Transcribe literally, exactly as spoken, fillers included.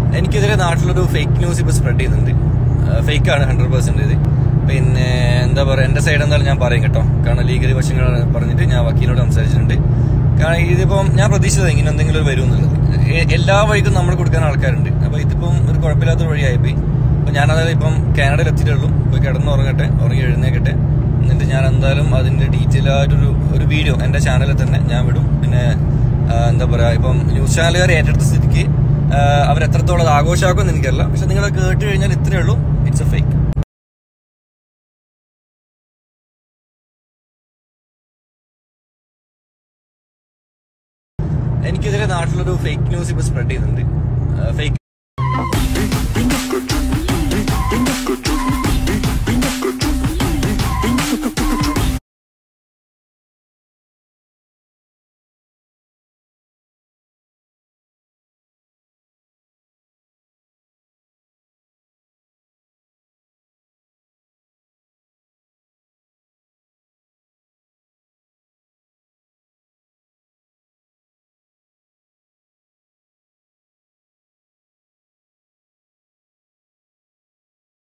എനിക്കെതിരെ നാട്ടിലൊരു fake news ഇപ്പോൾ സ്പ്രെഡ് ചെയ്യുന്നുണ്ട്. ഫേക്കാണ് ഹൺഡ്രഡ് പെർസെൻറ്റേജ്. പിന്നെ എന്താ പറയുക, എൻ്റെ സൈഡ് എന്തായാലും ഞാൻ പറയും കേട്ടോ. കാരണം ലീഗലി വശങ്ങൾ പറഞ്ഞിട്ട് ഞാൻ വക്കീലിനോട് സംസാരിച്ചിട്ടുണ്ട്. കാരണം ഇതിപ്പം ഞാൻ പ്രതീക്ഷിച്ചത് ഇങ്ങനെ എന്തെങ്കിലും ഒരു വരും എന്നുള്ളത്. എല്ലാ വഴിക്കും നമ്മൾ കൊടുക്കാൻ ആൾക്കാരുണ്ട്. അപ്പോൾ ഇതിപ്പം ഒരു കുഴപ്പമില്ലാത്തൊരു വഴിയായിപ്പോയി. അപ്പോൾ ഞാനതായത് ഇപ്പം കാനഡയിൽ എത്തിയിട്ടുള്ളൂ. പോയി കിടന്ന് ഉറങ്ങട്ടെ, ഉറങ്ങി എഴുന്നേക്കട്ടെ. എന്നിട്ട് ഞാൻ എന്തായാലും അതിൻ്റെ ഡീറ്റെയിൽ ആയിട്ടൊരു ഒരു വീഡിയോ എൻ്റെ ചാനലിൽ തന്നെ ഞാൻ വിടും. പിന്നെ എന്താ പറയുക, ഇപ്പം ന്യൂസ് ചാനലുകാർ ഏറ്റെടുത്ത സ്ഥിതിക്ക് അവരെത്രത്തോളം അത് ആഘോഷമാക്കുമെന്ന് എനിക്കറിയില്ല. പക്ഷെ നിങ്ങൾ കേട്ട് കഴിഞ്ഞാൽ ഇത്രയേ ഉള്ളൂ, ഇറ്റ്സ് എ ഫേക്ക്. എനിക്കെതിരെ നാട്ടിലൊരു ഫേക്ക് ന്യൂസ് ഇപ്പോൾ സ്പ്രെഡ് ചെയ്യുന്നുണ്ട്. ഫേക്ക്